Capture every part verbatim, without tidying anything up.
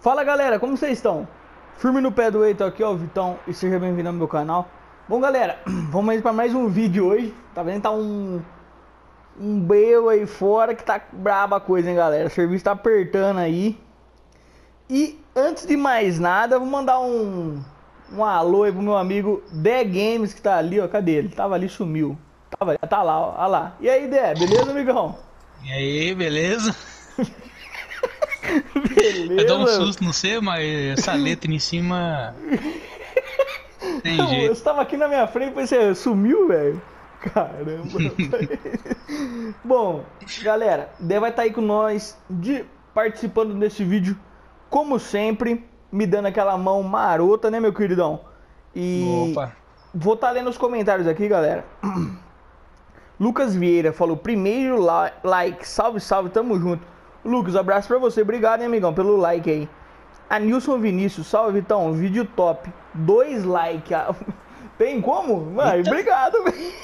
Fala galera, como vocês estão? Firme no pé do Eito aqui, ó, o Vitão, e seja bem-vindo ao meu canal. Bom galera, vamos aí para mais um vídeo hoje. Tá vendo? Tá um um breu aí fora que tá braba a coisa, hein galera. O serviço tá apertando aí. E antes de mais nada, vou mandar um um alô aí pro meu amigo Dé Games, que tá ali, ó. Cadê ele? Tava ali, sumiu. Tava, tá lá, ó, ó lá. E aí, Dé, beleza, amigão? E aí, beleza? Beleza. Eu dou um susto no C, mas essa letra em cima. Tem Não, jeito. você tava aqui na minha frente e você sumiu, velho. Caramba. Bom, galera, Dé vai estar aí com nós, de, participando desse vídeo, como sempre, me dando aquela mão marota, né, meu queridão? E Opa. vou estar lendo os comentários aqui, galera. Lucas Vieira falou: primeiro la- like, salve, salve, tamo junto. Lucas, abraço pra você, obrigado, hein, amigão, pelo like aí. A Nilson Vinícius, salve, Vitão, vídeo top, dois likes. Ah, tem como? Vai, obrigado, velho.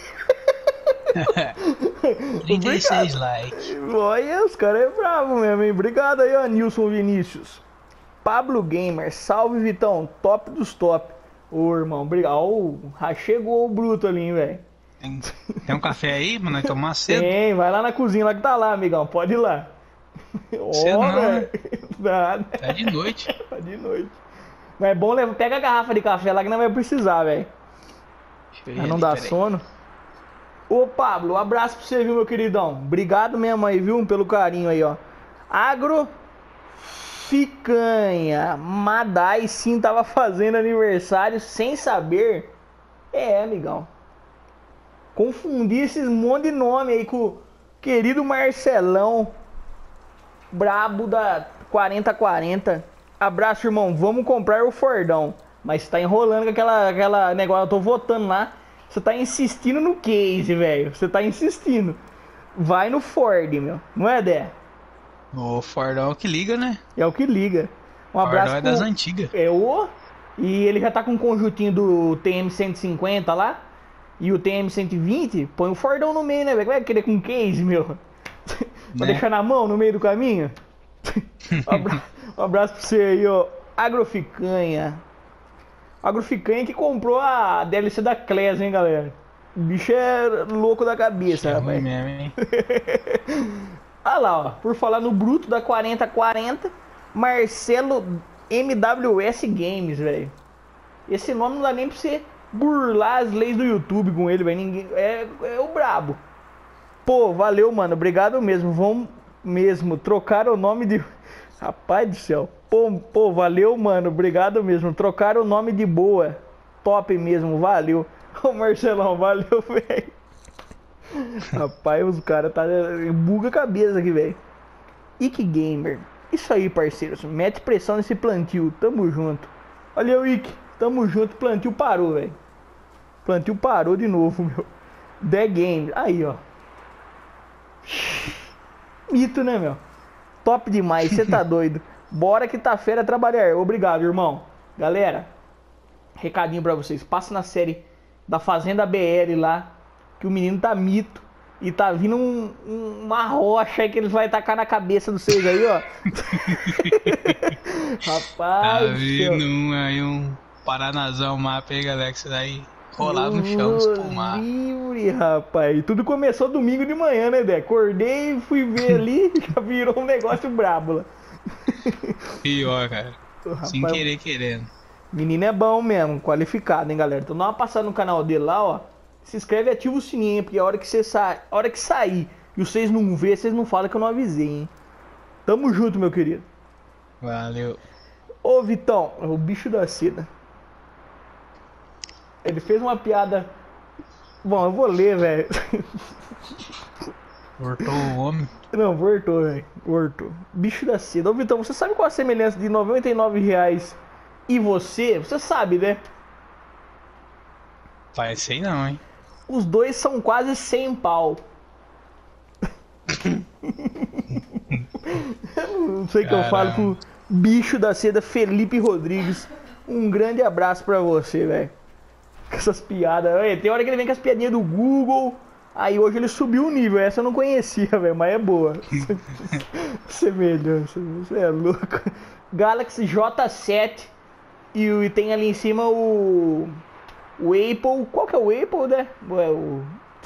trinta e seis likes. Olha, os caras é bravo mesmo, hein? Obrigado aí, ó, Nilson Vinícius. Pablo Gamer, salve, Vitão, top dos top. Ô, irmão, obrigado. Ó, chegou o bruto ali, hein, velho. Tem, tem um café aí pra nós tomar cedo? Tem, vai lá na cozinha lá que tá lá, amigão, pode ir lá. Cedo Ó, não, né? velho. Nada. Tá de noite. Tá de noite. Mas é bom, levar, pega a garrafa de café lá que não vai precisar, velho. Deixa eu ir Pra não ali, dar peraí. sono. Ô, Pablo, um abraço pra você, viu, meu queridão? Obrigado mesmo aí, viu, pelo carinho aí, ó. Agroficanha. Madai sim tava fazendo aniversário sem saber. É, amigão. Confundi esses monte de nome aí com o querido Marcelão, brabo da quarenta quarenta. Abraço, irmão. Vamos comprar o Fordão. Mas tá enrolando com aquela, aquela negócio. Eu tô votando lá. Você tá insistindo no case, velho. Você tá insistindo. Vai no Ford, meu. Não é, Dé? O Fordão que liga, né? É o que liga. Um Fordão abraço é das antigas. É o. E ele já tá com um conjuntinho do T M cento e cinquenta lá. E o T M cento e vinte. Põe o Fordão no meio, né, velho? Vai querer com case, meu. Pra Né? deixar na mão no meio do caminho. Um abra- um abraço pra você aí, ó. Agroficanha. Agroficanha que comprou a D L C da Class, hein, galera. O bicho é louco da cabeça, É ruim rapaz. mesmo, hein? Ah lá, ó. Por falar no bruto da quarenta quarenta, Marcelo M W S Games, velho. Esse nome não dá nem pra você burlar as leis do YouTube com ele, velho. Ninguém... É, é o brabo. Pô, valeu, mano. Obrigado mesmo. Vamos mesmo trocar o nome de... Rapaz do céu. Pô, pô, valeu, mano. Obrigado mesmo. Trocaram o nome de boa. Top mesmo. Valeu. Ô, Marcelão, valeu, velho. Rapaz, os caras tá... Buga a cabeça aqui, velho. Ike Gamer. Isso aí, parceiros. Mete pressão nesse plantio. Tamo junto. Valeu, Ike. Tamo junto. Plantio parou, velho. Plantio parou de novo, meu. The Game. Aí, ó. Mito, né, meu? Top demais, você tá doido. Bora que tá fera trabalhar. Obrigado, irmão. Galera, recadinho pra vocês. Passa na série da Fazenda B L lá, que o menino tá mito. E tá vindo um- um- uma rocha aí que ele vai tacar na cabeça de vocês aí, ó. Rapaz, Tá do céu. vindo um aí, um Paranazão mapa aí, galera, que você vai rolar no chão, espumar. Livre, rapaz. Tudo começou domingo de manhã, né, Dé? Acordei, fui ver ali, já virou um negócio brabo lá. Pior, cara. Sem Rapaz, querer, querendo. menino é bom mesmo, qualificado, hein, galera? Então dá uma passada no canal dele lá, ó. Se inscreve e ativa o sininho, hein, porque a hora que você sai, a hora que sair e vocês não ver, vocês não falam que eu não avisei, hein? Tamo junto, meu querido. Valeu. Ô, Vitão, o bicho da seda. Ele fez uma piada. Bom, eu vou ler, velho. Cortou o homem. Não, voltou, velho. Voltou. Bicho da seda. Ô, Vitão, você sabe qual a semelhança de noventa e nove reais e você? Você sabe, né? Pai, sei não, hein? Os dois são quase cem pau. Eu não sei o que eu falo pro bicho da seda Felipe Rodrigues. Um grande abraço pra você, velho. Com essas piadas. Olha, tem hora que ele vem com as piadinhas do Google. Aí hoje ele subiu o nível. Essa eu não conhecia, velho, mas é boa. Semelhança, você é louco. Galaxy J sete e, o- e tem ali em cima o o Apple. Qual que é o Apple, né? Ué, o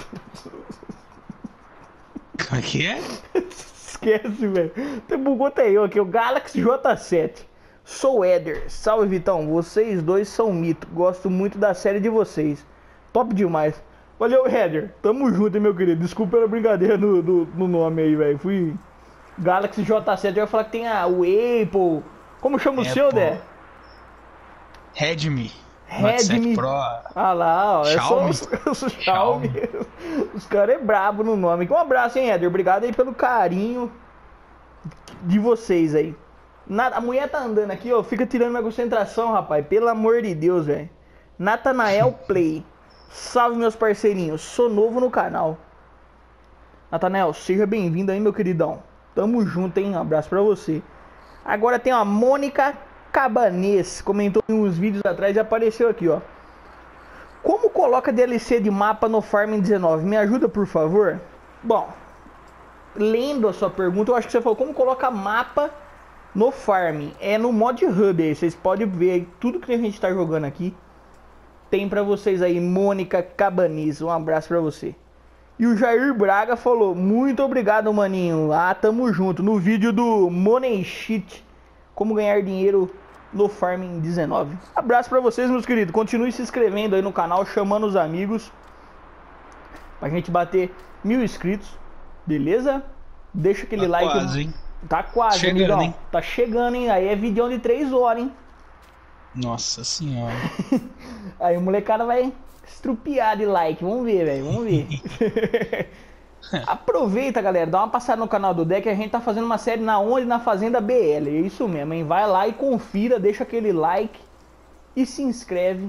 Como é que é? esquece, velho. Até bugou até eu aqui, o Galaxy J sete. Sou o Éder. Salve, Vitão. Vocês dois são mito. Gosto muito da série de vocês. Top demais. Valeu, Éder. Tamo junto, hein, meu querido. Desculpa pela brincadeira no, no, no nome aí, velho. Fui Galaxy J sete. Eu ia falar que tem a, o Apple. Como chama o seu, Apple. Dé? Redmi. Note sete Redmi. Pro. Ah lá, ó. Xiaomi. É só os, os Xiaomi. Os caras é brabo no nome. Um abraço, hein, Éder. Obrigado aí pelo carinho de vocês aí. Nada, a mulher tá andando aqui, ó. Fica tirando minha concentração, rapaz. Pelo amor de Deus, velho. Natanael Play. Salve, meus parceirinhos. Sou novo no canal. Natanael, seja bem-vindo aí, meu queridão. Tamo junto, hein? Um abraço pra você. Agora tem a Mônica Cabanês. Comentou em uns vídeos atrás e apareceu aqui, ó. Como coloca D L C de mapa no Farming dezenove? Me ajuda, por favor? Bom, lendo a sua pergunta, eu acho que você falou como coloca mapa no Farming. É no Mod Hub aí, vocês podem ver aí tudo que a gente tá jogando aqui. Tem pra vocês aí, Mônica Cabanês. Um abraço pra você. E o Jair Braga falou, muito obrigado, maninho. Ah, tamo junto. No vídeo do Money Sheet, como ganhar dinheiro no Farming dezenove. Abraço pra vocês, meus queridos. Continue se inscrevendo aí no canal, chamando os amigos. Pra gente bater mil inscritos. Beleza? Deixa aquele Tá like. quase, hein? Tá quase, Chegando, amigão. hein? Tá chegando, hein? Aí é vídeo de três horas, hein? Nossa senhora. Aí o molecada vai estrupiar de like. Vamos ver, velho. Vamos ver. Aproveita, galera. Dá uma passada no canal do Deck. A gente tá fazendo uma série na Onde? Na Fazenda B L. É isso mesmo, hein? Vai lá e confira. Deixa aquele like. E se inscreve.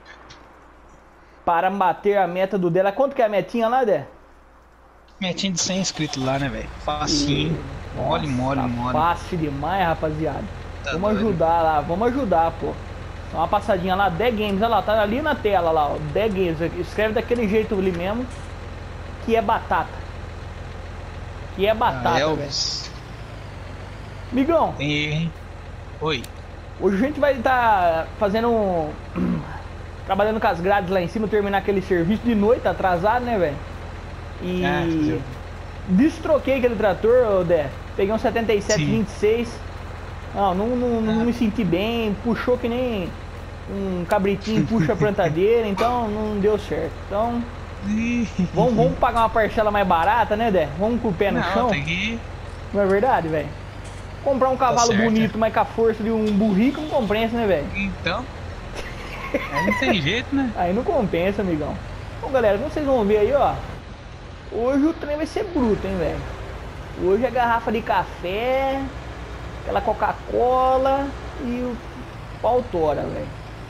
Para bater a meta do dela. Quanto que é a metinha lá, Dé? Metinha de cem inscritos lá, né, velho? Facinho. Mole, mole, tá mole. fácil demais, rapaziada. Tá Vamos doido. ajudar lá. Vamos ajudar, pô. Dá uma passadinha lá. D Games. Olha lá. Tá ali na tela lá, ó. D Games. Escreve daquele jeito ali mesmo. Que é batata. Que é batata, Ah, velho. Elvis. Migão, Tem erro, hein? Oi. hoje a gente vai estar fazendo um... trabalhando com as grades lá em cima, terminar aquele serviço de noite, tá atrasado, né, velho? E Ah, entendeu. destroquei aquele trator, ô Dé. Peguei um setenta e sete Sim. vinte e seis. Não, não, não, não Ah. me senti bem, puxou que nem um cabritinho puxa a plantadeira, então não deu certo. Então, vamos, vamos pagar uma parcela mais barata, né, Dé? Vamos com o pé no Não, chão. tem que... Não é verdade, velho? Comprar um cavalo certo, bonito, é. mas com a força de um burrico não compensa, né, velho? Então... Aí não tem jeito, né? Aí não compensa, amigão. Bom, galera, como vocês vão ver aí, ó. Hoje o trem vai ser bruto, hein, velho. Hoje é garrafa de café, aquela Coca-Cola e o pau tora, velho.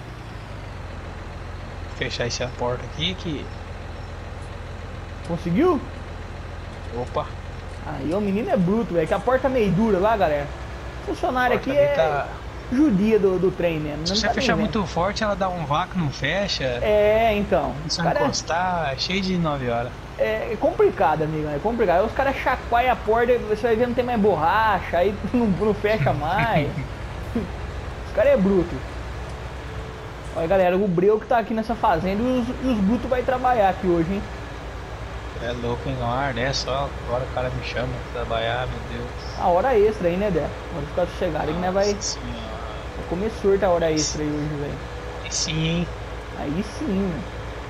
Fechar essa porta aqui que... Conseguiu? Opa. Aí o menino é bruto, velho. Que a porta é meio dura lá, galera. O funcionário Porta aqui ali é tá- judia do, do trem mesmo. Se não você tá fechar nem vendo. muito forte, ela dá um vácuo, não fecha. É, então. Os Se cara encostar, é cheio de nove horas. é complicado, amigão. É complicado. Aí os caras chacoalham a porta, você vai ver não tem mais borracha, aí não, não fecha mais. Os caras é bruto. Olha, galera, o Breu que tá aqui nessa fazenda e os, e os brutos vai trabalhar aqui hoje, hein? É louco, hein? Não arde, é só. Agora o cara me chama pra trabalhar, meu Deus. A hora extra aí, né, Dé? Pode ficar sossegado aí que nós vai, Nossa senhora. vai comer surta a hora extra aí hoje, velho. Aí sim, hein? Aí sim, né?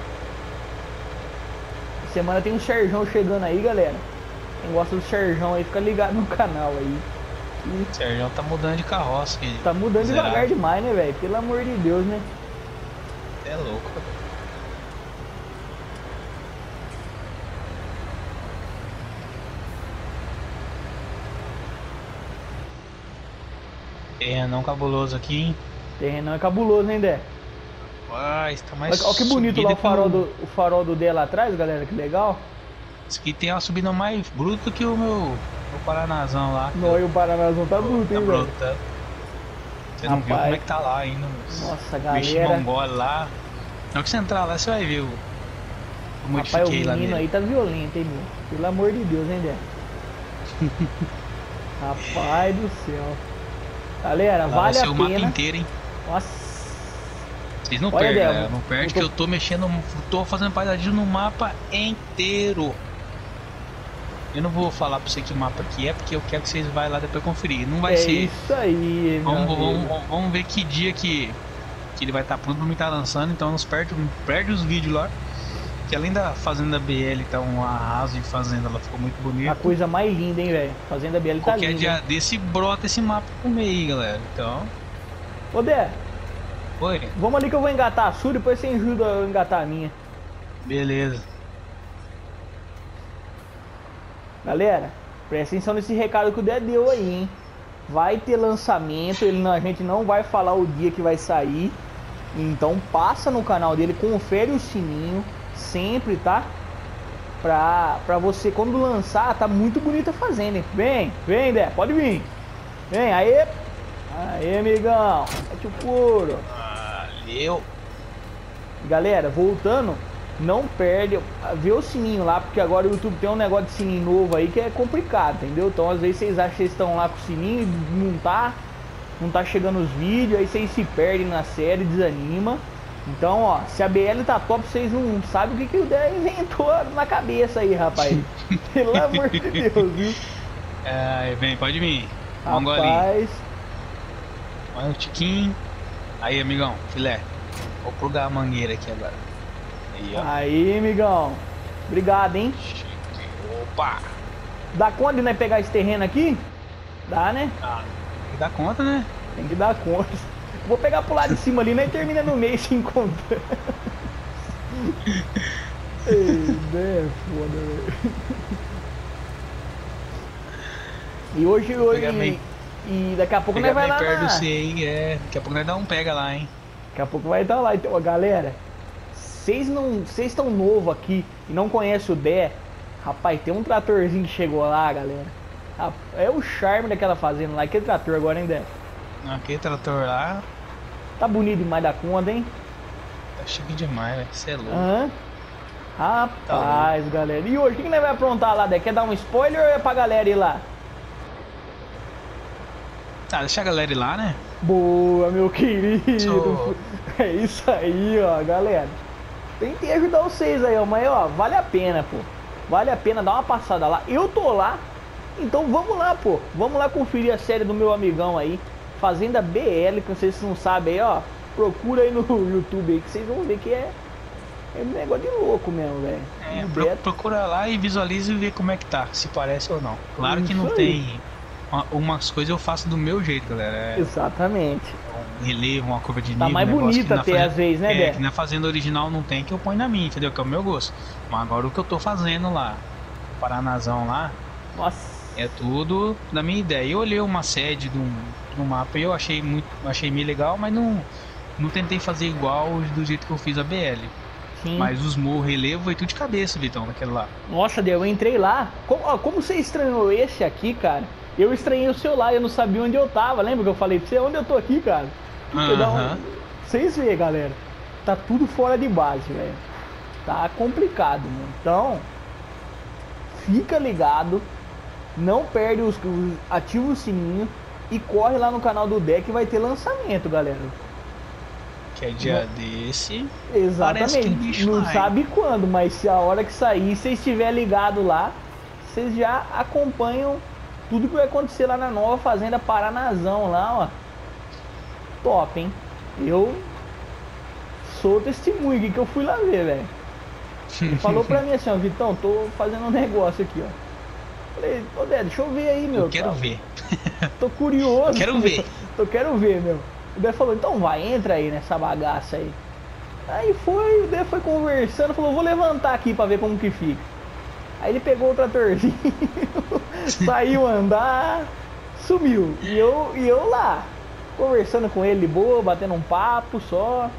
Semana tem um Serjão chegando aí, galera. Quem gosta do Serjão aí, fica ligado no canal aí. E O Sérgio tá mudando de carroça. Aqui. tá mudando Zerado. devagar demais, né, velho? Pelo amor de Deus, né? É louco. Terrenão cabuloso aqui, hein? Terrenão é cabuloso, hein, Dé? Rapaz, tá mais Olha que bonito lá o subida farol que o- do, o farol do D lá atrás, galera, que legal. Isso aqui tem uma subida mais bruta que o meu, meu Paranazão lá. Nós, o Paranazão tá bruto, Tá hein, velho? bruta. Você não viu Rapaz. como é que tá lá ainda. os Nossa, bichos galera. mongol lá. Na hora que você entrar lá, você vai ver o. Eu Rapaz, o modifiquei lá menino nele. aí tá violento, hein, meu? Pelo amor de Deus, hein, Dé? Rapaz do céu. Galera, Lá vale vai ser a o pena. mapa inteiro, hein? Nossa. Vocês não Olha, perdem, Débora, galera. Não perde eu tô- que eu tô mexendo, tô fazendo paisagismo no mapa inteiro. Eu não vou falar pra você que mapa que é, porque eu quero que vocês vá lá depois conferir. Não vai É ser. isso aí, meu Vamos, amigo. vamos, vamos ver que dia que, que ele vai estar pronto pra mim estar lançando. Então não perde, não perde os vídeos lá. Que além da Fazenda B L, tá um arraso de fazenda, ela ficou muito bonita. A coisa mais linda, hein, velho. Fazenda B L tá Qualquer linda. dia hein? desse brota esse mapa pro meio aí, galera. Então. Ô, Dé, Oi, vamos ali que eu vou engatar a sua, depois você ajuda eu a engatar a minha. beleza. Galera, presta atenção nesse recado que o Dé deu aí, hein. Vai ter lançamento, ele não, a gente não vai falar o dia que vai sair. Então passa no canal dele, confere o sininho sempre, tá? Pra, pra você, quando lançar, tá muito bonita a fazenda, hein? Vem, vem, Dé, pode vir. Vem, aê. Aê, amigão. Mete o couro. Valeu. Galera, voltando, não perde, vê o sininho lá, porque agora o YouTube tem um negócio de sininho novo aí que é complicado, entendeu? Então às vezes vocês acham que vocês estão lá com o sininho e não tá, não tá chegando os vídeos, aí vocês se perdem na série, desanima. Então, ó, se a B L tá top, vocês não sabem o que, que o Dé inventou na cabeça aí, rapaz. Pelo amor de Deus, viu? É, vem, pode vir. Vamos ali. Rapaz, Olha o tiquinho. Aí, amigão, filé. Vou plugar a mangueira aqui agora. Aí, ó. aí, amigão. Obrigado, hein? Opa! Dá conta de nós pegar esse terreno aqui? Dá, né? Ah, tem que dar conta, né? Tem que dar conta. Vou pegar pro lado de cima ali, nem termina no meio se encontrando. Ei, né, foda, velho. E hoje, hoje Pegar bem- e daqui a pouco Pegar nós vai bem lá perto na... do C aí, é. Daqui a pouco nós dá um pega lá, hein? Daqui a pouco vai estar lá. Então, ó, galera, vocês não, vocês estão novo aqui e não conhecem o Dé, rapaz, tem um tratorzinho que chegou lá, galera. Rap- É o charme daquela fazenda lá, aquele trator agora, hein, Dé? Aquele trator lá, Tá bonito demais da conta, hein? tá chique demais, velho. Você é louco. Hã? Rapaz, galera. E hoje, o que, que nós vai aprontar lá, Dé? Quer dar um spoiler ou é pra galera ir lá? Ah, deixa a galera ir lá, né? Boa, meu querido. Sou- É isso aí, ó, galera. Tentei ajudar vocês aí, ó, mas ó, vale a pena, pô. Vale a pena dar uma passada lá. Eu tô lá, então vamos lá, pô. Vamos lá conferir a série do meu amigão aí, Fazenda B L, que vocês não sabem aí, ó. Procura aí no YouTube aí, que vocês vão ver que é, é um negócio de louco mesmo, velho. É, O pro- Dé- procura lá e visualiza e vê como é que tá, se parece ou não. Claro que não Isso aí. tem. uma- Umas coisas eu faço do meu jeito, galera. É Exatamente. um relevo, uma curva de nível. Tá mais um negócio bonita que na até fazenda- às vezes, né, é, Dé? que na fazenda original não tem, que eu ponho na minha, entendeu? Que é o meu gosto. Mas agora o que eu tô fazendo lá, Paranazão lá, Nossa. é tudo da minha ideia. Eu olhei uma sede do, do mapa e eu achei muito, achei meio legal, mas não, não tentei fazer igual do jeito que eu fiz a B L. Sim. Mas os morros, relevo, foi tudo de cabeça, Vitão, naquele lá. Nossa, Deu, eu entrei lá. Como, ó, como você estranhou esse aqui, cara? Eu estranhei o seu lá, eu não sabia onde eu tava. Lembra que eu falei pra você? Onde eu tô aqui, cara? Porque dá um- Aham. Vocês veem, galera. Tá tudo fora de base, velho. Tá complicado, mano. Então, fica ligado. Não perde os, os. Ativa o sininho. E corre lá no canal do Dé que vai ter lançamento, galera. Que é dia desse. Parece que Exatamente. o bicho Não vai. sabe quando, mas se a hora que sair, se estiver ligado lá, vocês já acompanham tudo que vai acontecer lá na nova Fazenda Paranazão lá, ó. Top, hein? Eu sou testemunho aqui que eu fui lá ver, velho. Ele falou pra mim assim, ó, Vitão, tô fazendo um negócio aqui, ó. Falei, ô Dé, deixa eu ver aí, meu. Eu quero Tá- ver. Tô curioso. Quero ver. Eu quero ver, meu. O Dé falou, então vai, entra aí nessa bagaça aí. Aí foi, o Dé foi conversando, falou, vou levantar aqui pra ver como que fica. Aí ele pegou o tratorzinho, saiu andar, sumiu. E eu, e eu lá, conversando com ele de boa, batendo um papo só.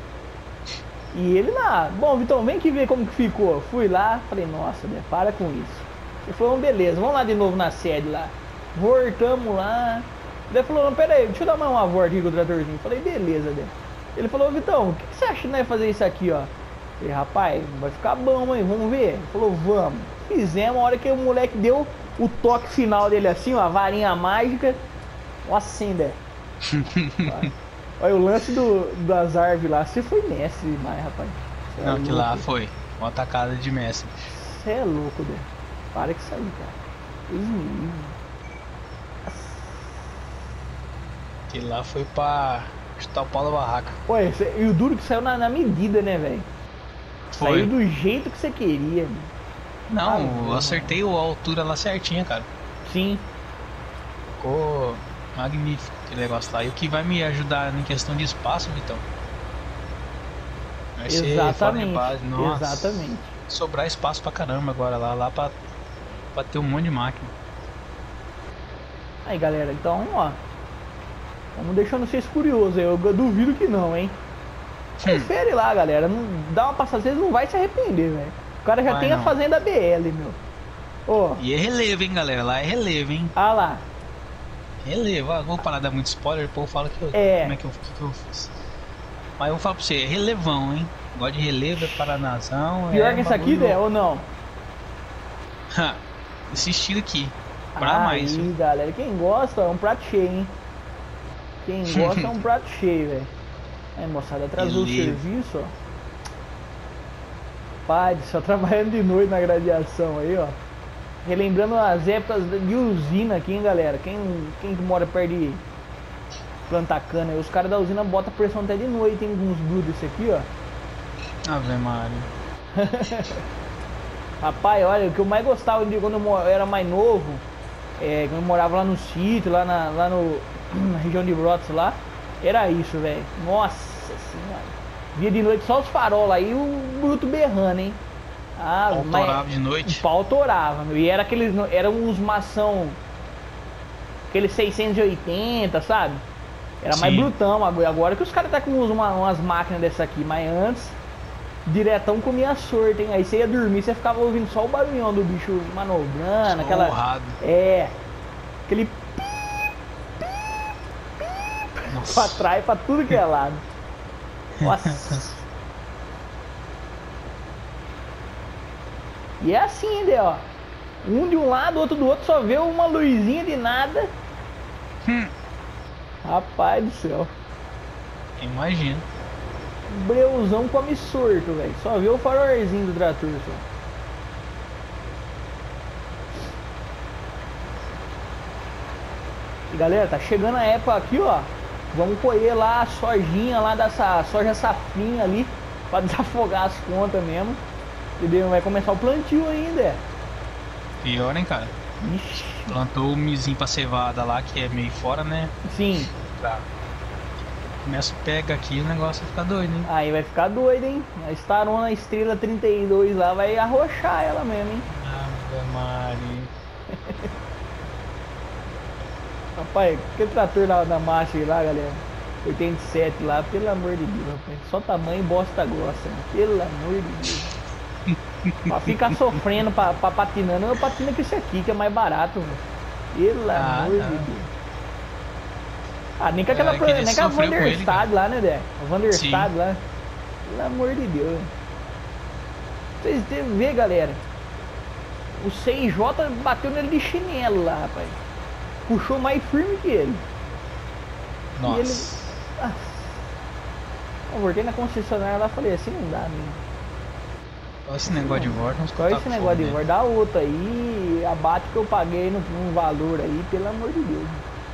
E ele lá, bom, Vitão, vem aqui ver como que ficou. Fui lá, falei, nossa, Dé, para com isso. Ele falou, beleza, vamos lá de novo na sede lá. Voltamos lá. Daí falou, não, pera aí, deixa eu dar mais uma volta aqui com o tratorzinho. Falei, beleza, Dé. Ele falou, Vitão, o que, que você acha que nós fazer isso aqui, ó? Falei, rapaz, vai ficar bom, hein? Vamos ver? Ele falou, vamos. Fizemos, a hora que o moleque deu o toque final dele assim, ó, a varinha mágica. Nossa, assim, Dé. Olha, o lance do, das árvores lá, você foi mestre demais, rapaz. Cê Não, é que louco. lá foi uma atacada de Messi. Você é louco, Dé. Para que isso aí, cara. Deus me livre. Que lá foi pra chutar o pau da barraca. Ué, cê- e o duro que saiu na, na medida, né, velho? Foi. Saiu do jeito que você queria, mano. Não, eu Ah, acertei a altura lá certinha, cara. Sim. Ficou magnífico aquele negócio lá. E o que vai me ajudar em questão de espaço, Vitão? Vai ser fora de Exatamente. base. Nossa, Exatamente. sobrar espaço pra caramba agora lá, lá pra, pra ter um monte de máquina. Aí, galera, então, ó. Vamos deixando vocês curiosos aí. Eu duvido que não, hein? Confere lá, galera. Não, dá uma passada, vocês não vai se arrepender, velho. O cara já Vai tem a não. fazenda B L, meu. Ó, E é relevo, hein, galera? Lá é relevo, hein? ah lá. Relevo. Ah, vou parar de dar muito spoiler, o povo fala que eu, É. como é que eu, que que eu fiz. Mas eu vou falar pra você, é relevão, hein? Gosto de relevo, é paranazão. Pior é que esse aqui, bagulho- Dé, ou não? Ha, esse estilo aqui. Pra mais. Aí, viu? galera, quem gosta é um prato cheio, hein? Quem gosta é um prato cheio, velho. Aí, moçada, atrasou o Beleza. serviço, ó. Pai, só trabalhando de noite na gradeação aí, ó. Relembrando as épocas de usina aqui, hein, galera. Quem, quem que mora perto de plantar cana, aí, os caras da usina botam pressão até de noite, hein, com uns brutos desse aqui, ó. Ave Maria. Rapaz, olha, o que eu mais gostava de quando eu mo- eu era mais novo, é, quando eu morava lá no sítio, lá, na, lá no, na região de Brotas lá, era isso, velho. Nossa senhora. Via de noite só os farolas aí e o bruto berrando, hein? Ah, Pau mas- torava de O noite. pau torava, meu. E era aqueles, eram uns mação, aqueles seiscentos e oitenta, sabe? Era mais Sim. brutão, agora agora que os caras tá com uns- uma- umas máquinas dessa aqui, mas antes, diretão comia sorte, hein? Aí você ia dormir, você ficava ouvindo só o barulhão do bicho manobrando, aquela... Porrado. É, aquele pra Nossa. trás, pra tudo que é lado. Nossa. E é assim, né, ó. Um de um lado, outro do outro, só vê uma luzinha de nada. Hum, Rapaz do céu. imagina. O breuzão come sorto, velho. Só vê o farolzinho do trator, só. E galera, tá chegando a época aqui, ó. Vamos colher lá a sojinha lá dessa soja safrinha ali, pra desafogar as contas mesmo. Entendeu? Vai começar o plantio ainda. É. Pior, hein, cara? Ixi, Plantou o mizinho pra cevada lá, que é meio fora, né? sim. Pra... Começa a pegar aqui, o negócio vai ficar doido, hein? Aí vai ficar doido, hein? A Starona Estrela trinta e dois lá vai arrochar ela mesmo, hein? Ave Maria. Rapaz, aquele trator lá da marcha aí lá, galera. oitenta e sete lá, pelo amor de Deus, rapaz. Só tamanho bosta grossa, né? Pelo amor de Deus. Pra ficar sofrendo, pra, pra patinando, eu patino com esse aqui, que é mais barato, velho. Pelo Ah, amor tá. de Deus. Ah, nem com aquela, É, que ele nem com a sofreu com ele, Vanderstad lá, né, Dé? A Vanderstad Sim. lá. Pelo amor de Deus. Vocês devem ver, galera. O C I J bateu nele de chinelo lá, rapaz. Puxou mais firme que ele. Nossa. E ele... Ah. Eu voltei na concessionária lá e falei assim, não dá mesmo. Olha esse negócio de volta, uns Qual é esse tacos negócio de fogo, voz? Dá outra aí, abate que eu paguei num, num valor aí, pelo amor de Deus.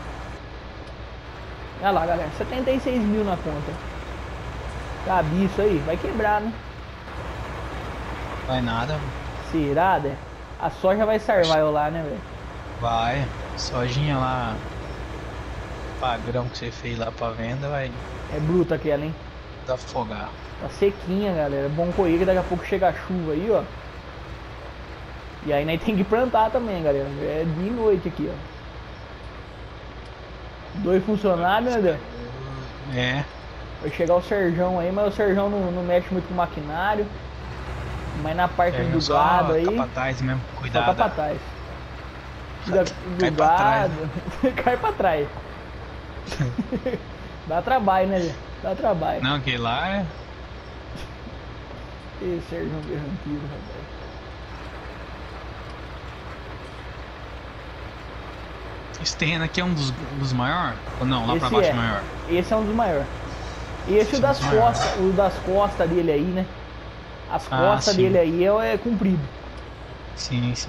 Olha lá, galera, setenta e seis mil na conta. Cabe isso aí, vai quebrar, né? né? Vai nada, Será, né? A soja vai sarvar lá, né, velho? vai. Sojinha lá, padrão que você fez lá pra venda, vai É bruta aquela, hein? desafogar. Tá sequinha, galera. Bom colher que daqui a pouco chega a chuva aí, ó. E aí nós tem que plantar também, galera. É de noite aqui, ó. Dois funcionários, né, Dé? É, Vai chegar o Serjão aí, mas o Serjão não, não mexe muito com o maquinário. Mas na parte é do só gado aí, capataz mesmo, só cuidado. capataz. Da- Do Cai pra trás, gado, cai pra trás. Dá trabalho, né, Dé? Dá trabalho. Não, que lá é. Ê, Serjão Berranteiro, rapaz. Esse terreno aqui é um dos, dos maiores? Ou não, lá Esse pra baixo é. é maior? Esse é um dos maiores. E esse, Esse o é um das dos maiores. costas, o das costas dele aí, né? As Ah, costas sim. dele aí é, é comprido. Sim, sim.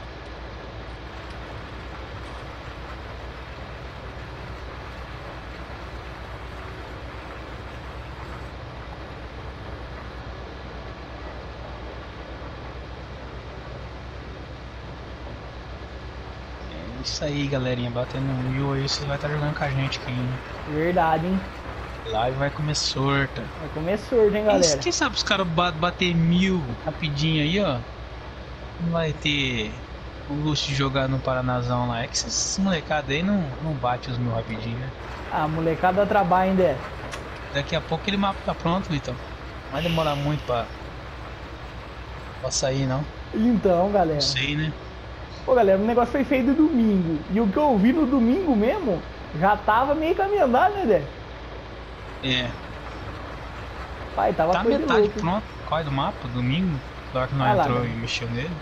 É isso aí, galerinha. Batendo mil aí, você vai estar jogando com a gente aqui, hein? Verdade, hein? Live vai comer sorta. Vai comer surdo, hein, Quem, galera? quem sabe os caras ba- bater mil rapidinho aí, ó. Não vai ter o luxo de jogar no Paranazão lá. É que esses molecados aí não, não bate os mil rapidinho, né? Ah, molecada trabalha ainda. É. Daqui a pouco aquele mapa tá pronto, Vitão. Não vai demorar muito pra, pra sair, não. Então, galera. Não sei, né? Pô, galera, o negócio foi feito domingo. E o que eu vi no domingo mesmo, já tava meio caminho andado, né, Dé? É. Pai, tava Tá coisa de metade louco. pronto. Qual é do mapa? Domingo? Na hora que nós Vai lá, entrou né? e mexeu nele.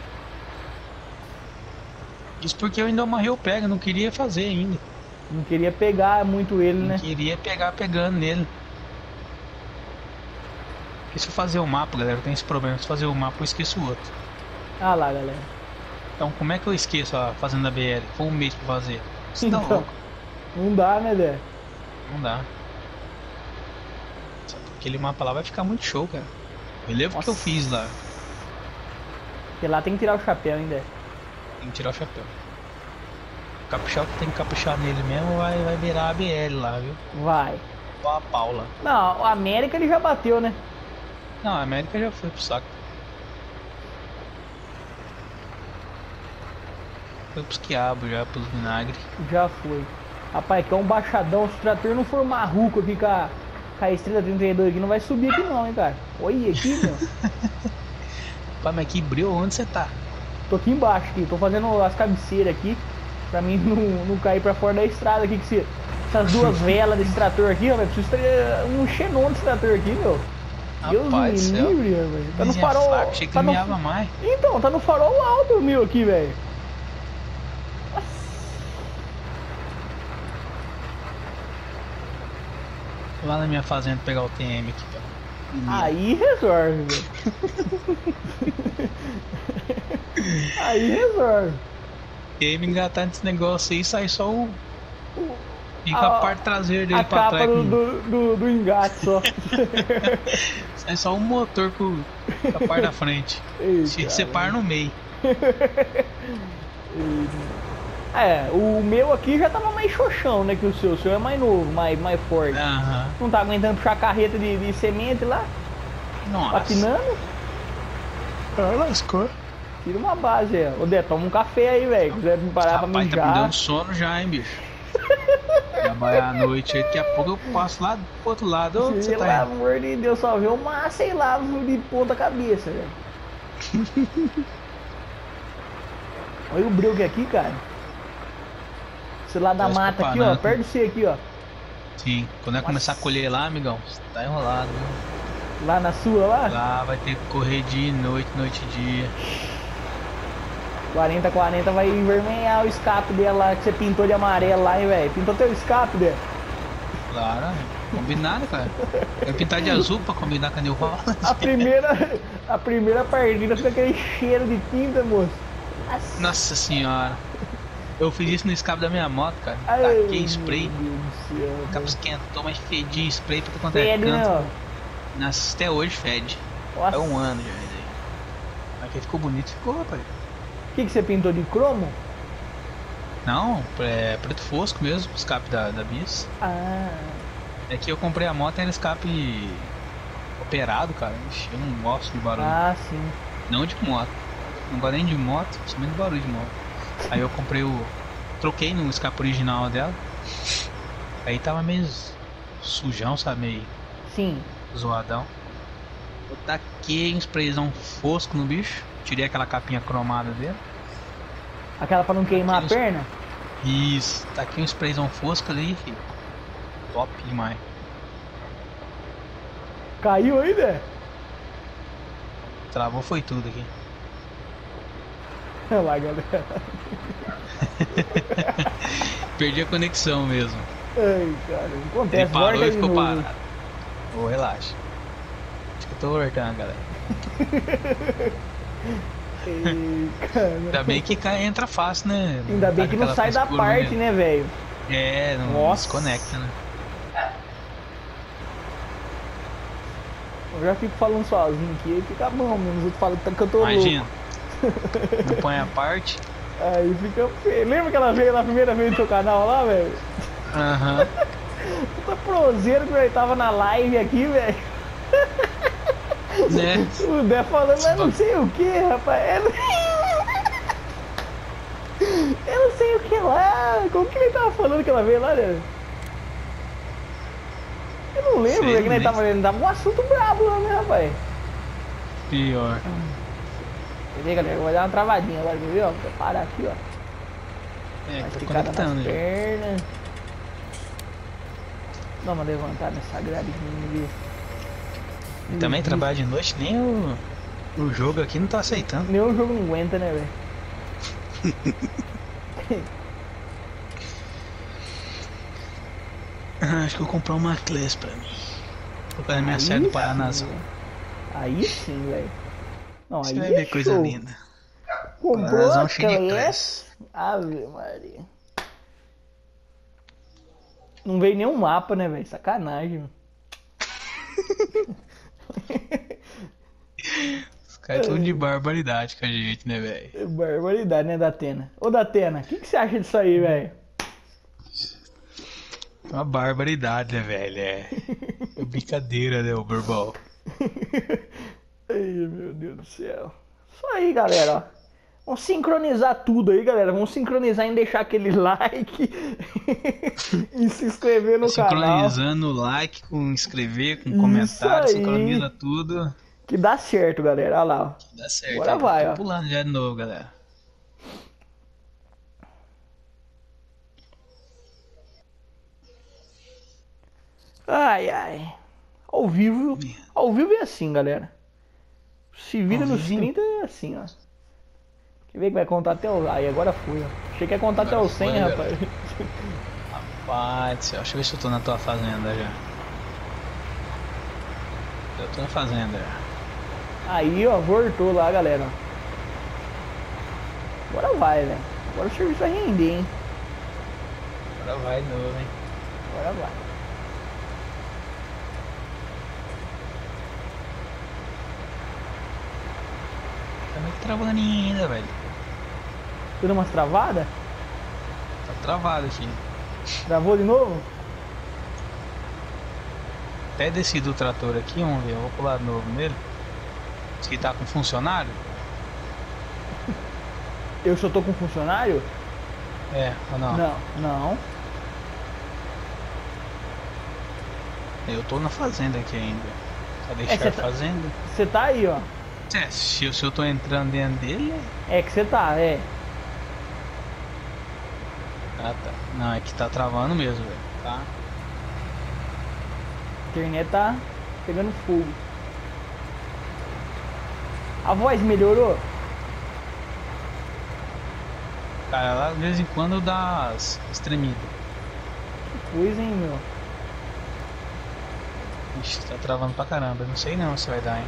Isso porque eu ainda amarrei o pega, não queria fazer ainda. Não queria pegar muito ele, Não né? queria pegar pegando nele. Porque se eu fazer o mapa, galera, tem esse problema. Se eu fazer o mapa, eu esqueço o outro. Ah lá, galera. Então, como é que eu esqueço a Fazenda B L? Foi um mês pra fazer. Isso tá Então. louco. Não dá, né, Dé? Não dá. Só que aquele mapa lá vai ficar muito show, cara. Eu lembro o que eu Nossa. fiz lá. Porque lá tem que tirar o chapéu ainda. Tem que tirar o chapéu. Capuchar o que tem que capuchar nele mesmo vai, vai virar a B L lá, viu? Vai. Igual a Paula. Não, o América ele já bateu, né? Não, a América já foi pro saco. Foi pros quiabos já, pros vinagre. Já foi. Rapaz, que é um baixadão. Se o trator não for marruco aqui com a, com a estrela trinta e dois aqui, não vai subir aqui não, hein, cara. Olha aqui, meu. Pá, mas que breu, onde você tá? Tô aqui embaixo, aqui. Tô fazendo as cabeceiras aqui. Pra mim não, não cair pra fora da estrada aqui. Que se, essas duas velas desse trator aqui, ó, velho. Preciso ter um xenon desse trator aqui, meu. Deus Rapaz me do céu. livre, velho. Tá no Vizinha farol. fraca, achei que Tá no, miava mais. então, tá no farol alto o meu aqui, velho. Vou lá na minha fazenda pegar o T M aqui, cara. Aí resolve, velho. Aí resolve. T M engatar nesse negócio aí, sai só o. Fica A- a parte traseira dele A pra capa trás. do, Com... do, do, do engate só. Sai só o motor com, com a parte da frente. Ei, Se cara. separa no meio. É, o meu aqui já tava mais xoxão, né, que o seu. O seu é mais novo, mais, mais forte. Aham. Não tá aguentando puxar a carreta de, de semente lá, Nossa. patinando. Ah, lascou. Tira uma base aí, ó. Ô, Dé, toma um café aí, velho. Quiser me parar pra Rapaz, tá me mijar. dando sono já, hein, bicho. Trabalhar à noite aí, daqui a pouco eu passo lá pro outro lado. Onde você Pelo tá indo? amor de Deus, só vê uma, sei lá, de ponta cabeça, velho. Olha o breu que é aqui, cara. Esse lá da Vai mata escapar, aqui, ó, né? perto de você aqui, ó. Sim, quando é começar a colher lá, amigão, você tá enrolado, viu? Lá na sua, lá. Lá vai ter que correr dia e noite, noite e dia. quarenta quarenta vai envermelhar o escape dela lá, que você pintou de amarelo lá, hein, velho. Pintou teu escape, Dé. Claro, combinado, cara. Eu pintar de azul pra combinar com a New Holland. A primeira, a primeira partida com aquele cheiro de tinta, moço. Nossa. Nossa senhora. Eu fiz isso no escape da minha moto, cara. Ai, Taquei spray. meu Deus do céu, O cabo esquentou, mas fedi spray pra tu velho. quanto é Fede, né, canto. ó. Nossa, até hoje fede. Nossa. É um ano já. isso aí. Mas que ficou bonito, ficou, rapaz. O que, que você pintou de cromo? Não, é preto fosco mesmo, o escape da, da bis. Ah, É que eu comprei a moto, era escape operado, cara. Ixi, eu não gosto de barulho. ah, sim. Não de moto. Não gosto nem de moto, somente de barulho de moto. Aí eu comprei o. Troquei no escape original dela. Aí tava meio sujão, sabe? Meio Sim. zoadão. Eu taquei um sprayzão fosco no bicho. Tirei aquela capinha cromada dele. Aquela pra não queimar a Aqueles- perna? Isso, taquei um sprayzão fosco ali, filho. Top demais. Caiu aí, Dé? Travou foi tudo aqui. Olha lá, galera. perdi a conexão mesmo. Ai, cara, não acontece. Ele parou volta e de ficou novo. parado. Ô, relaxa. Acho que eu tô voltando, galera. Ei, cara. Ainda bem que cai, entra fácil, né? Ainda bem Tá que com não aquela sai da frescura, parte, né, velho? É, não Nossa. desconecta, né? Eu já fico falando sozinho aqui, aí fica bom mesmo. Os outros falam que eu tô Imagina. louco. Não põe a parte. Aí fica feio. Lembra que ela veio na primeira vez no seu canal lá, velho? Aham. Puta proseiro que velho tava na live aqui, velho. Né? O Dé falando, mas não sei o que, rapaz. Eu não... eu não sei o que lá. Como que ele tava falando que ela veio lá, né? Eu não lembro, Sei, velho, que ele nem tava, ele tava um assunto brabo lá, né, rapaz? Pior. Quer ver, galera? Eu vou dar uma travadinha agora, quer ver? Ó, vou parar aqui, ó. É, Mais tô esticada nas conectando já. pernas. Dá uma levantada nessa grade aqui, vamos ver. E também trabalha de noite, nem o, o jogo aqui não tá aceitando. Nem o jogo não aguenta, né, velho? Ah, acho que eu vou comprar uma Class pra mim. Vou fazer minha Aí série do sim, Paranazão. velho. Aí sim, velho. Não, Você aí vai é ver coisa show. linda. Comprou Paranazão a cheio de Class. Ave Maria. Não veio nenhum mapa, né, velho? Sacanagem, mano. Os caras tão de barbaridade com a gente, né, velho? Barbaridade, né, Datena? Ô, Datena, o que, que você acha disso aí, velho? Uma barbaridade, né, velho? É, é brincadeira, né, o Burbal? Ai, meu Deus do céu. Isso aí, galera, ó. Vamos sincronizar tudo aí, galera. Vamos sincronizar em deixar aquele like e se inscrever no canal. Sincronizando o like com inscrever, com Isso comentário, aí. sincroniza tudo. Que dá certo, galera. Olha lá, ó. Dá certo. Agora aí, vai, tô ó. pulando já de novo, galera. Ai, ai. Ao vivo. Ao vivo é assim, galera. Se vira Ao nos vivo? trinta é assim, ó. Quer ver que vai contar até o... Aí, agora foi, ó. Achei que ia contar Agora até o cem, foi, rapaz. Rapaz do céu, deixa eu ver se eu tô na tua fazenda já. Eu tô na fazenda já. Aí, ó, voltou lá, galera. Agora vai, velho. Agora o serviço vai render, hein. Agora vai de novo, hein? Agora vai. Tá meio travando ainda, velho. Deu umas travadas? Tá travado aqui. Travou de novo? Até desci do trator aqui, vamos ver. Eu vou pular de novo nele. Diz que tá com funcionário? Eu só tô com funcionário? É, ou não? Não, não. Eu tô na fazenda aqui ainda. Só deixar cê a tá- fazenda. Você tá aí, ó. É, se eu, se eu tô entrando dentro dele. É que você tá, é. Ah, tá. Não, é que tá travando mesmo, velho. Tá? A internet tá pegando fogo. A voz melhorou? Cara, lá de vez em quando dá as as tremidas. Que coisa, hein, meu. Ixi, tá travando pra caramba. Não sei não se vai dar, hein.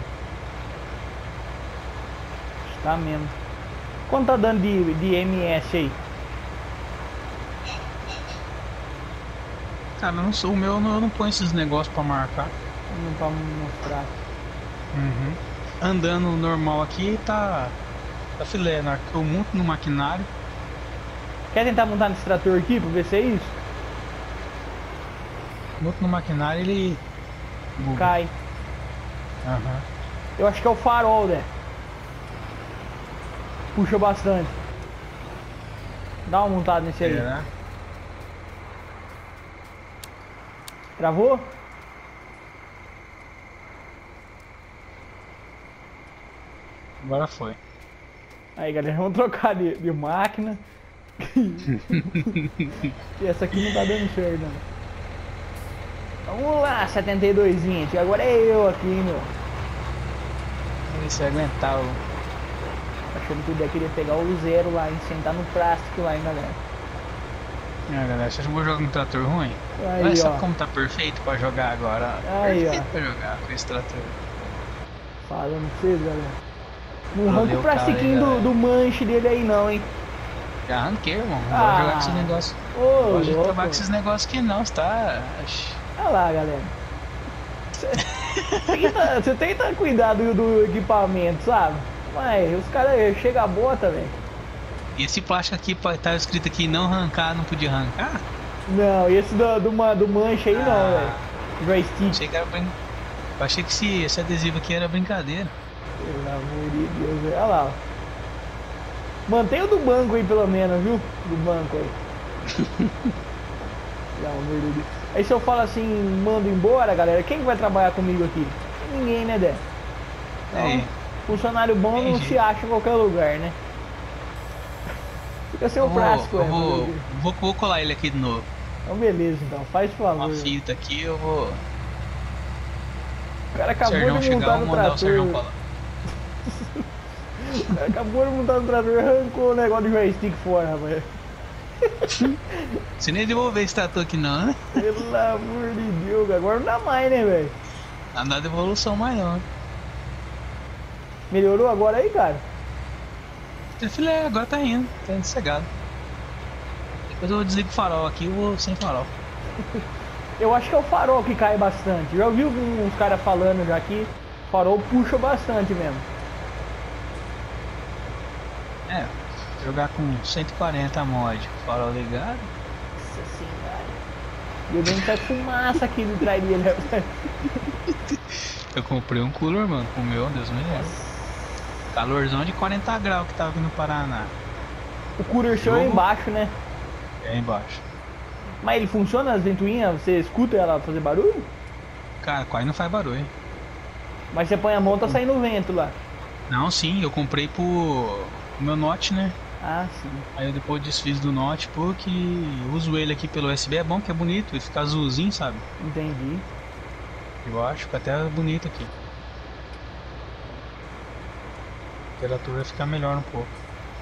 Tá mesmo. Quanto tá dando de, de M S aí? Cara, eu não sou o meu, eu não, eu não ponho esses negócios pra marcar. Não pra mostrar. Uhum. Andando normal aqui tá. Tá filé, na hora que eu monto no maquinário. Quer tentar montar nesse trator aqui pra ver se é isso? Monto no maquinário ele. buga. Cai. Aham. Eu acho que é o farol, né? Puxa bastante. Dá uma montada nesse aí. Será? Travou? Agora foi. Aí, galera, vamos trocar de, de máquina. E essa aqui não tá dando certo, não. Vamos lá, setenta e dois vinte. Agora é eu aqui, meu. Vamos ver se vai aguentar o. Achando que o Dé queria pegar o zero lá e sentar no plástico lá, hein, galera. Ah, galera, vocês não vão jogar com um trator ruim? Aí, Olha só ó. como tá perfeito pra jogar agora. Aí, Perfeito ó. pra jogar com esse trator. Falando pra vocês, galera. Não Valeu, arranca o plastiquinho cara, aí, do, do manche dele aí não, hein. Já arranquei, irmão. Não Ah. vou jogar com esses negócios. Ô, Não gosto de louco. trabalhar com esses negócios aqui não, você tá. Olha lá, galera. Você tenta, você tenta cuidar do, do equipamento, sabe? Mas os caras chegam a bota, velho. E esse plástico aqui, tá escrito aqui não arrancar, não podia arrancar? Não, esse do, do, ma- do manche aí não, Ah. velho. Joystick. Achei que era brin... Eu achei que esse, esse adesivo aqui era brincadeira. Pelo amor de Deus, velho. Olha lá, ó. Mantém o do banco aí, pelo menos, viu? Do banco aí. Pelo amor de Deus. Aí se eu falo assim, mando embora, galera, quem que vai trabalhar comigo aqui? Ninguém, né, Dé? Então, É. funcionário bom não Entendi. se acha em qualquer lugar, né? Fica sem Eu o vou, prático, eu né? vou, vou, vou colar ele aqui de novo. Então beleza, então. Faz por Uma favor. fita aqui, eu vou. O cara O acabou Sérgio de chegar, montar eu no vou mandar o Sérgio trator. colar. O cara acabou de montar no trator e arrancou o negócio de joystick fora, rapaz. Você nem devolver esse trator aqui não, né? Pelo amor de Deus, cara. Agora não dá mais, né, velho? Não dá devolução mais não. né? Melhorou agora aí, cara? Eu falei, é, agora tá indo, tá indo cegado. Depois eu desligo o farol aqui, eu vou sem farol. Eu acho que é o farol que cai bastante. Já ouviu uns caras falando já que o farol puxa bastante mesmo. É, jogar com cento e quarenta mod, farol ligado. Nossa senhora. E eu vendo sai fumaça aqui do trás dele. Eu comprei um cooler, mano, com o meu, Deus me livre. Calorzão de quarenta graus que tava aqui no Paraná. O cooler seu é Jogo. embaixo, né? É embaixo. Mas ele funciona, as ventoinhas? Você escuta ela fazer barulho? Cara, quase não faz barulho. Mas você põe a mão, tá saindo vento lá. Não, sim, eu comprei pro o meu Note, né? Ah, sim. Aí eu depois desfiz do Notebook e uso ele aqui pelo U S B. É bom que é bonito, ele fica azulzinho, sabe? Entendi. Eu acho que até é bonito aqui. A temperatura vai ficar melhor um pouco.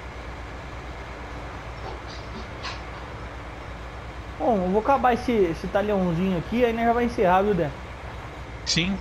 Bom, eu vou acabar esse, esse talhãozinho aqui, aí nós já vai encerrar, viu, Dé? Sim,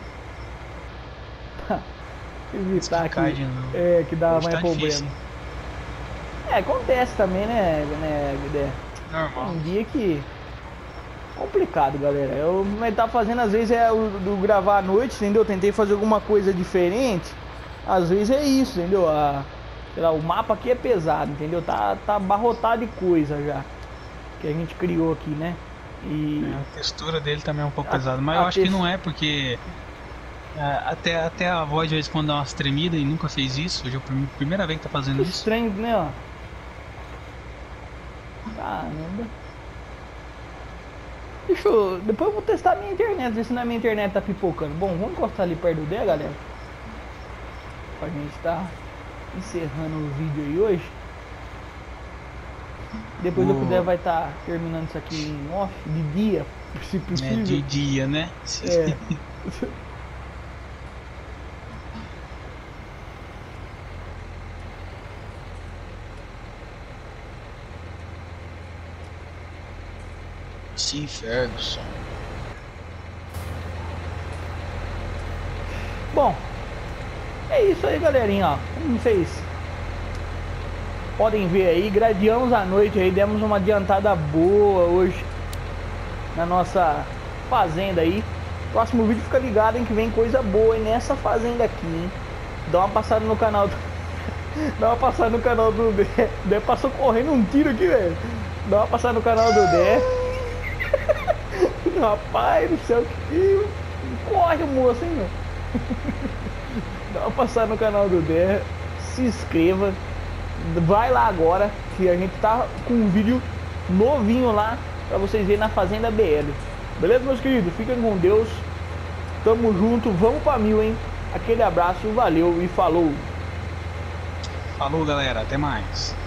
Evitar que cai aqui, de novo. é, que dá Hoje mais tá problema. difícil. É, acontece também, né, né, Dé? Normal. Um dia que... complicado, galera. Eu mas tá fazendo, às vezes, é o do gravar à noite, entendeu? Tentei fazer alguma coisa diferente. Às vezes é isso, entendeu? A, sei lá, o mapa aqui é pesado, entendeu? Tá, tá abarrotado de coisa já. Que a gente criou aqui, né? E... É, a textura dele também é um pouco A- pesada, mas a eu acho que tex- não é porque é, até, até a voz de vez em quando dá umas tremidas e nunca fez isso. Hoje é a prim- primeira vez que tá fazendo Que isso. estranho, né, ó. Caramba. Deixa eu... Depois eu vou testar a minha internet, ver se na minha internet tá pipocando. Bom, vamos encostar ali perto do D, galera. Pra gente tá encerrando o vídeo aí hoje. Depois eu Boa. puder vai estar tá terminando isso aqui em off, de dia, se É possível. de dia, né? É. Sim, Ferguson. Bom, é isso aí, galerinha, ó. Como vocês podem ver aí, gradiamos a noite aí, demos uma adiantada boa hoje na nossa fazenda aí. Próximo vídeo fica ligado, hein, que vem coisa boa aí nessa fazenda aqui, hein. Dá uma passada no canal do... Dá uma passada no canal do Dé. Dé passou correndo um tiro aqui, velho. Dá uma passada no canal do Dé. Rapaz do céu, que corre o moço, hein, meu. Dá uma passada no canal do Dé, se inscreva, vai lá agora, que a gente tá com um vídeo novinho lá pra vocês verem na Fazenda B L. Beleza, meus queridos? Fiquem com Deus, tamo junto, vamos pra mil, hein? Aquele abraço, valeu e falou! Falou, galera, até mais.